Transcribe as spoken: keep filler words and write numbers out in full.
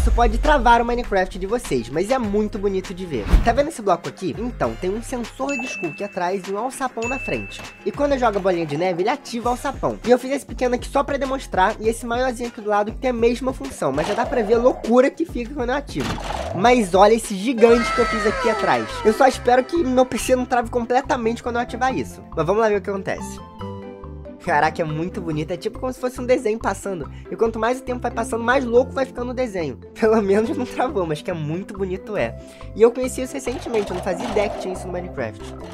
isso pode travar o Minecraft de vocês, mas é muito bonito de ver. Tá vendo esse bloco aqui? Então, tem um sensor de skull aqui atrás e um alçapão na frente. E quando eu jogo a bolinha de neve, ele ativa o alçapão. E eu fiz esse pequeno aqui só pra demonstrar, e esse maiorzinho aqui do lado que tem a mesma função, mas já dá pra ver a loucura que fica quando eu ativo. Mas olha esse gigante que eu fiz aqui atrás. Eu só espero que meu P C não trave completamente quando eu ativar isso. Mas vamos lá ver o que acontece. Caraca, é muito bonito. É tipo como se fosse um desenho passando. E quanto mais o tempo vai passando, mais louco vai ficando o desenho. Pelo menos não travou, mas que é muito bonito é. E eu conheci isso recentemente, eu não fazia ideia que tinha isso no Minecraft.